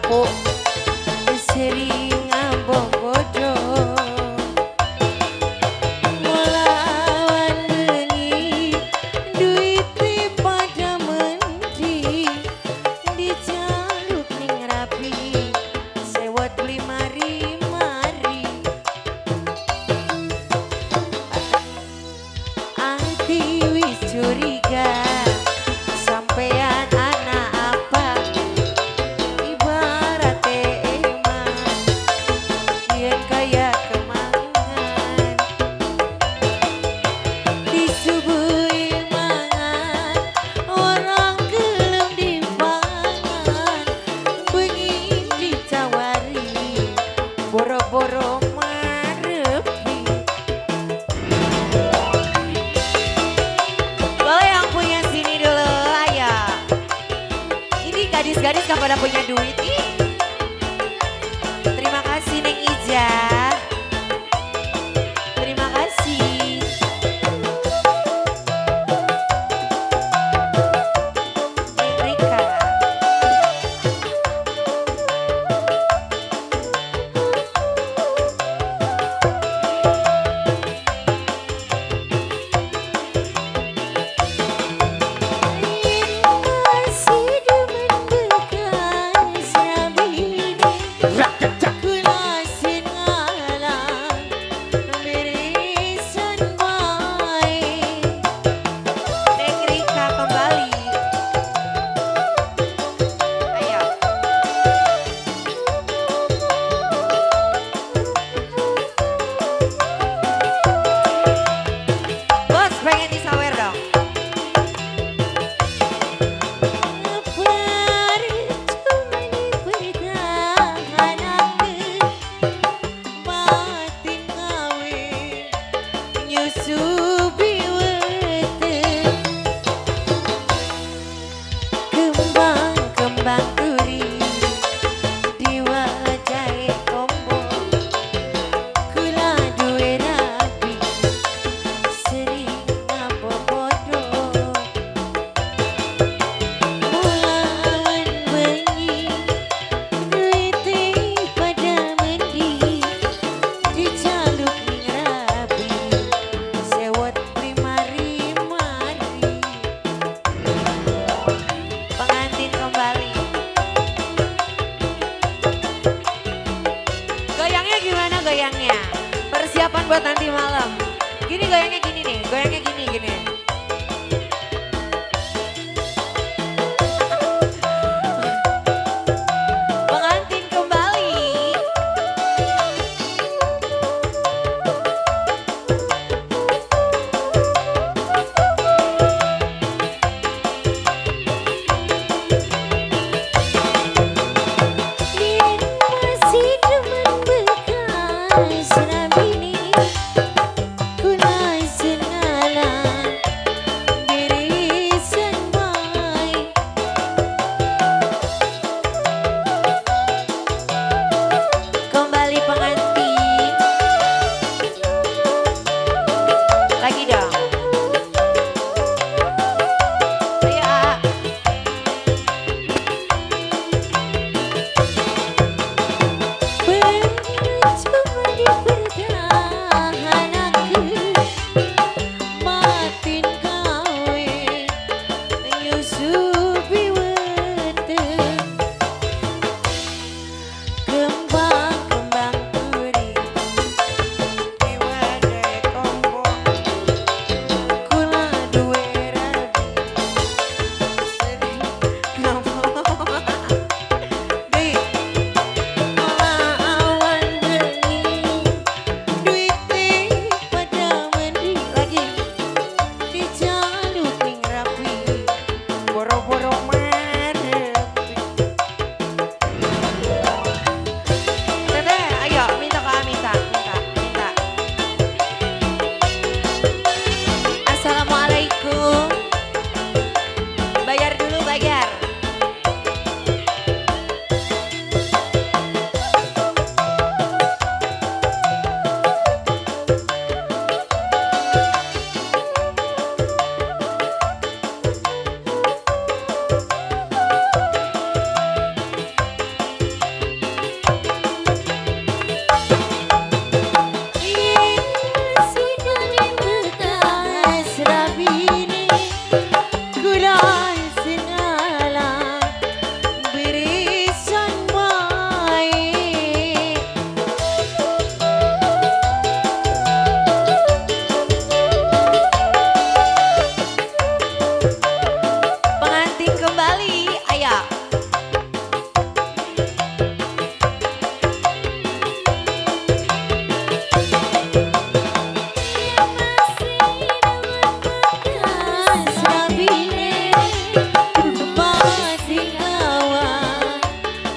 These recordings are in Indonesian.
empuk sering ngambok bodoh. Melawan bengi duit pada mendi dijaluk ning rapi sewot beli mari-mari. Ati wis curiga sampean anak apa ibarat eman kian kaya kemangan disubuhi mangan orang gelem dipangan bengi ditawari boro-boro marepi. Yang punya sini dulu ayo. Ini gadis-gadis gak pada punya duit nih. Terima kasih Neng Ija. Terima kasih. Neng Rika. Kembang duri di wajah kombo kula duwe rapi sering ngambok bodoh. Melawan bengi duit pada mendi dijaluk ning rapi sewot mari-mari. Pengantin kembali. Goyangnya gimana goyangnya? Persiapan buat nanti malam. Gini goyangnya gini nih, goyangnya gini. Pengantin kembali. Masih demen bekas rabini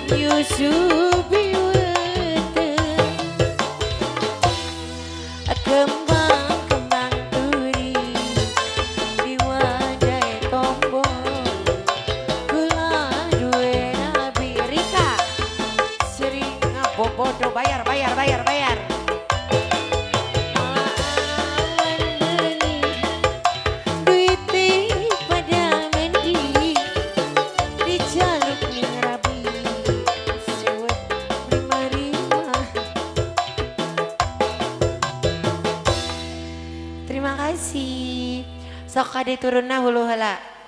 Yusufi kembang-kembang turi di wadai tombo gula duwe nabi Rika sering ngabobodo bayar Terima kasih. Sok kade turunna hulu heula.